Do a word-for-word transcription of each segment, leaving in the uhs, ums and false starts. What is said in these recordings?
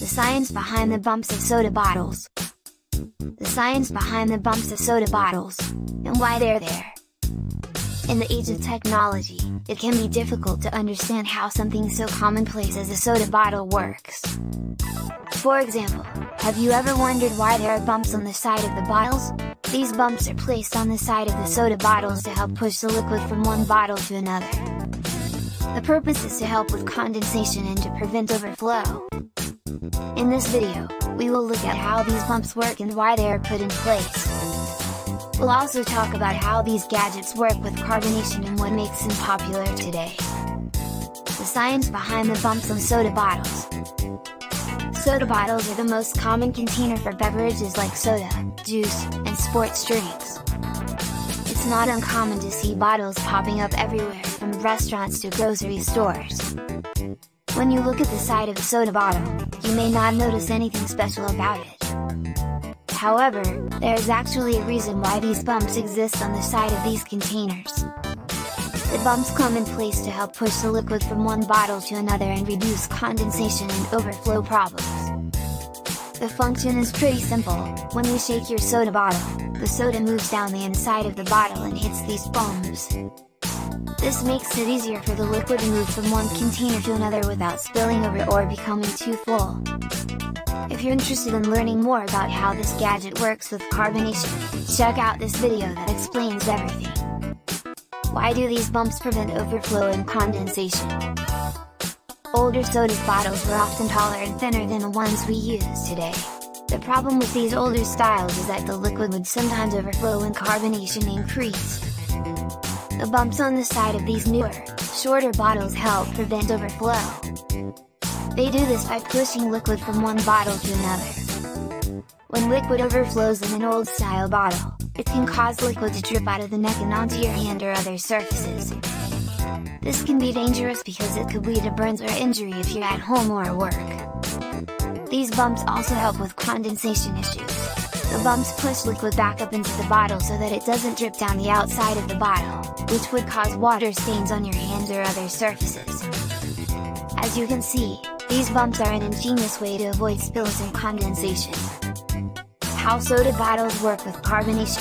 The science behind the bumps of soda bottles. The science behind the bumps of soda bottles, and why they're there. In the age of technology, it can be difficult to understand how something so commonplace as a soda bottle works. For example, have you ever wondered why there are bumps on the side of the bottles? These bumps are placed on the side of the soda bottles to help push the liquid from one bottle to another. The purpose is to help with condensation and to prevent overflow. In this video, we will look at how these bumps work and why they are put in place. We'll also talk about how these gadgets work with carbonation and what makes them popular today. The science behind the bumps on soda bottles. Soda bottles are the most common container for beverages like soda, juice, and sports drinks. It's not uncommon to see bottles popping up everywhere, from restaurants to grocery stores. When you look at the side of a soda bottle, you may not notice anything special about it. However, there is actually a reason why these bumps exist on the side of these containers. The bumps come in place to help push the liquid from one bottle to another and reduce condensation and overflow problems. The function is pretty simple. When you shake your soda bottle, the soda moves down the inside of the bottle and hits these bumps. This makes it easier for the liquid to move from one container to another without spilling over or becoming too full. If you're interested in learning more about how this gadget works with carbonation, check out this video that explains everything. Why do these bumps prevent overflow and condensation? Older soda bottles were often taller and thinner than the ones we use today. The problem with these older styles is that the liquid would sometimes overflow when carbonation increased. The bumps on the side of these newer, shorter bottles help prevent overflow. They do this by pushing liquid from one bottle to another. When liquid overflows in an old style bottle, it can cause liquid to drip out of the neck and onto your hand or other surfaces. This can be dangerous because it could lead to burns or injury if you're at home or at work. These bumps also help with condensation issues. The bumps push liquid back up into the bottle so that it doesn't drip down the outside of the bottle, which would cause water stains on your hands or other surfaces. As you can see, these bumps are an ingenious way to avoid spills and condensation. How soda bottles work with carbonation.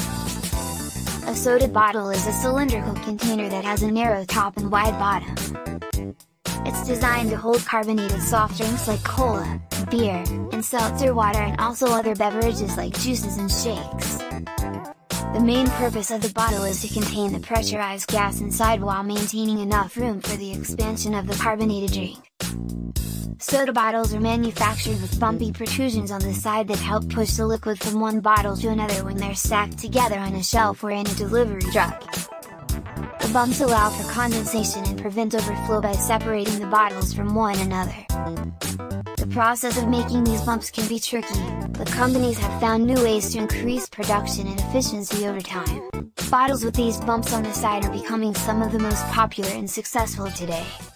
A soda bottle is a cylindrical container that has a narrow top and wide bottom. It's designed to hold carbonated soft drinks like cola, beer, and seltzer water, and also other beverages like juices and shakes. The main purpose of the bottle is to contain the pressurized gas inside while maintaining enough room for the expansion of the carbonated drink. Soda bottles are manufactured with bumpy protrusions on the side that help push the liquid from one bottle to another when they're stacked together on a shelf or in a delivery truck. The bumps allow for condensation and prevent overflow by separating the bottles from one another. The process of making these bumps can be tricky, but companies have found new ways to increase production and efficiency over time. Bottles with these bumps on the side are becoming some of the most popular and successful today.